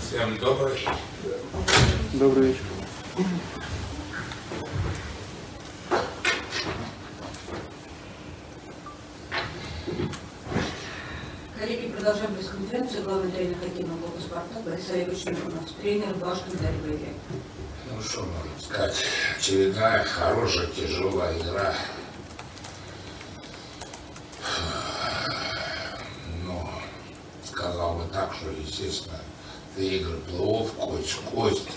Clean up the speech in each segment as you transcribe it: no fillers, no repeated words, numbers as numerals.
Всем добрый. Добрый вечер. Коллеги, продолжаем пресс-конференцию. Главный тренер хоккейного клуба «Спартак» Борис Олегович Миронов. Тренер Башкин Дарья Бейли. Ну что можно сказать, очередная хорошая, тяжелая игра. Но сказал бы так, что, естественно, это игры плей-офф, кость в кость.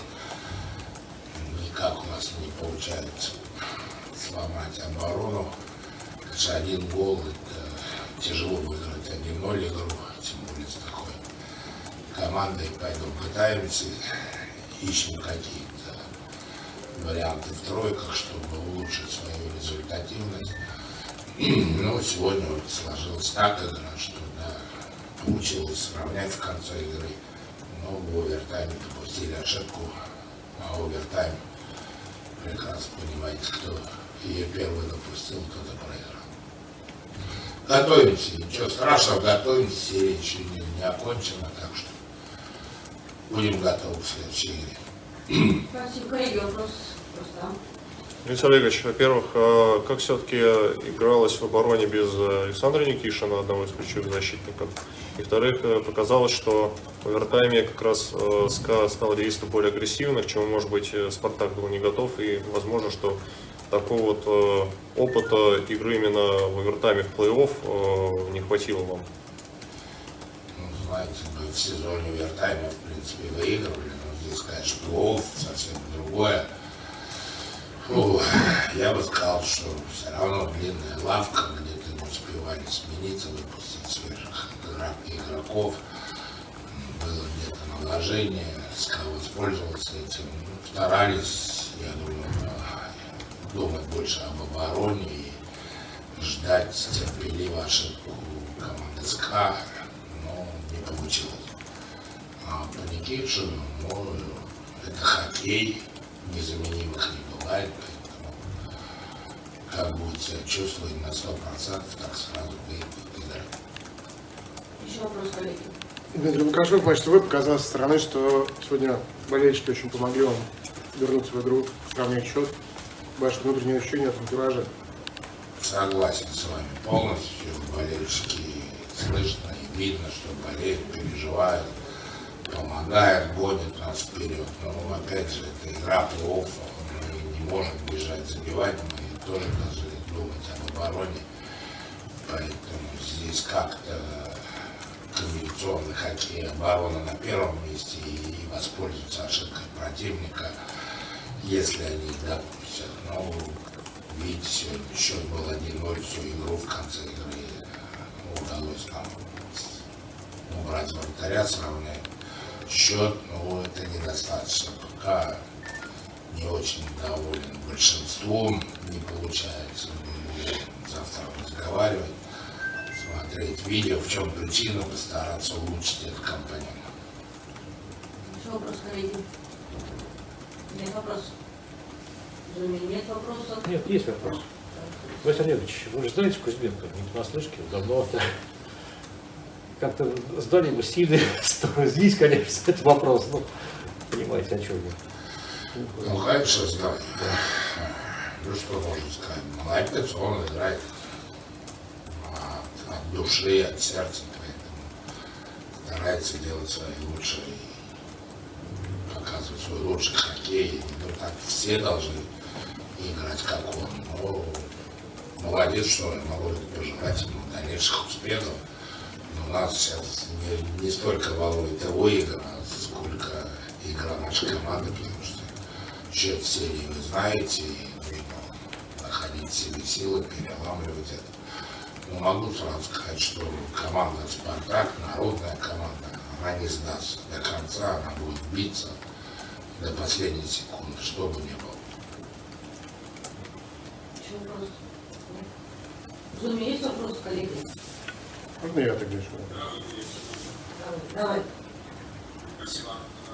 Никак у нас не получается сломать оборону. Конечно, один гол, это тяжело выиграть 1-0 игру, тем более с такой командой. Поэтому пытаемся, ищем какие-то варианты в тройках, чтобы улучшить свою результативность. Но сегодня вот сложилась так игра, что да, получилось сравнять в конце игры, но в овертайме допустили ошибку, а овертайм, прекрасно понимаете, кто ее первый допустил, тот и проиграл. Готовимся, ничего страшного, готовимся, серия еще не окончена, так что будем готовы к следующей игре. Спасибо. Коллеги, вопрос просто. Борис Олегович, во-первых, как все-таки игралось в обороне без Александра Никишина, одного из ключевых защитников? И во-вторых, показалось, что в овертайме как раз СКА стал действовать более агрессивно, к чему, может быть, Спартак был не готов, и возможно, что такого вот опыта игры именно в овертайме в плей-офф не хватило вам. Ну, знаете, мы в сезоне овертайме, в принципе, выигрывали, но здесь, конечно, плей-офф совсем другое. Фу, я бы сказал, что все равно длинная лавка, где ты не успевали смениться, выпустить свежих игроков. Было где-то наложение, СКА воспользовался этим. Старались, я думаю, думать больше об обороне и ждать терпеливо ошибку команды СКА, но не получилось. А по Никишину, ну, это хоккей, незаменимых не бывает, поэтому как будет себя чувствовать на 100%, так сразу выиграть играть. Еще вопрос, коллеги. Дмитрий Лукашев, значит, вы показали со стороны, что сегодня болельщики очень помогли вам вернуться в игру, сравнять счет. Ваше внутреннее ощущение от антуража? Согласен с вами полностью. Болельщики слышно и видно, что болеют, переживают, помогают, гонят нас вперед. Но опять же, это игра плей-офф, мы не можем бежать, забивать, мы тоже должны думать об обороне. Поэтому здесь как-то комбинационный хоккей, оборона на первом месте и воспользоваться ошибкой противника, если они допустят. Но видите, сегодня счет был 1-0, всю игру в конце игры удалось нам убрать вратаря, сравнять счет, но это недостаточно. Пока не очень доволен большинством, не получается. Мы будем завтра разговаривать, смотреть видео, в чем причина, постараться улучшить этот компонент. Еще вопрос, коллеги. Нет вопросов? Нет вопросов? Нет, есть вопрос. Борис Олегович, вы же знаете Кузьменко, не понаслышке, давно. Как-то здание мы сильные, здесь, конечно, это вопрос, но понимаете, о чем я. Ну, конечно, знаю. Ну, что можно сказать? Молодец, он играет от души, от сердца, поэтому старается делать свои лучшие, показывать свой лучший хоккей. Ну, так все должны играть, как он. Но молодец, что я могу пожелать ему дальнейших успехов. Но нас сейчас не столько волнует его игра, сколько игра нашей команды, потому что счет серии вы знаете, и нужно находить в себе силы, переламывать это. Но могу сразу сказать, что команда «Спартак», народная команда, она не сдастся до конца, она будет биться до последней секунды, что бы ни было. Еще вопрос? В Зуме есть вопрос, коллеги? Можно я тогда еще? Давай. Спасибо.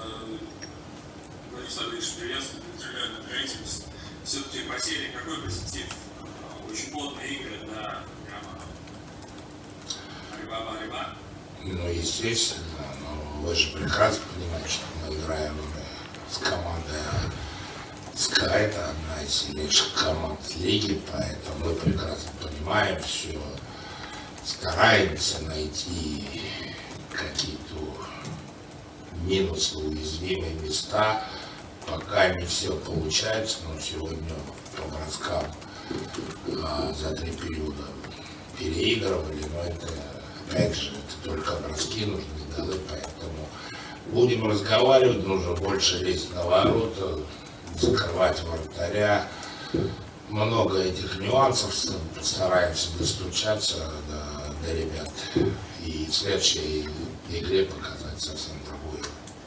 Борис Олегович, приветствую, поздравляю на третьем. Все-таки по серии какой позитив? Очень плотные игры, да, прямо. Ариба. Ну, естественно, но вы же прекрасно понимаете, что мы играем с командой СКА, это одна из сильнейших команд лиги, поэтому мы прекрасно понимаем все, стараемся найти какие-то минусы, уязвимые места. Пока не все получается, но сегодня по броскам за 3 периода переигрывали, но это, опять же, это только броски, нужны голы, поэтому будем разговаривать, нужно больше лезть на ворота, закрывать вратаря. Много этих нюансов, постараемся достучаться до ребят и в следующей игре показать совсем другую.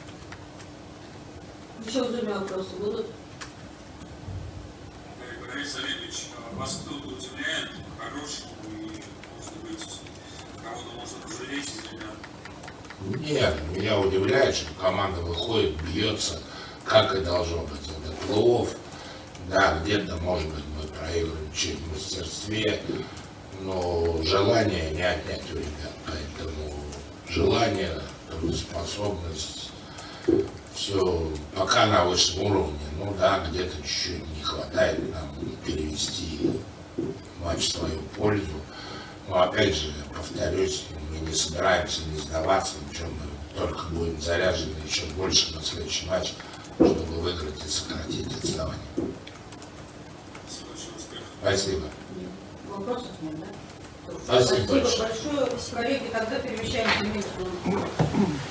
Еще в зуме вопросы будут? Борис Олегович, вас кто-то удивляет по-хорошему и, может быть, кого-то можно пожалеть из ребят? Нет, меня удивляет, что команда выходит, бьется, как и должно быть. Это плей-офф. Да, где-то, может быть, мы проигрываем чуть в мастерстве, но желание не отнять у ребят. Поэтому желание, трудоспособность, все пока на высшем уровне. Ну да, где-то чуть-чуть не хватает нам перевести матч в свою пользу. Но опять же, повторюсь, мы не собираемся не сдаваться, ничего, мы только будем заряжены еще больше на следующий матч, чтобы выиграть и сократить отставание. Спасибо. Вопросов нет, да? Спасибо большое. Коллеги, тогда перемещаемся в Минск.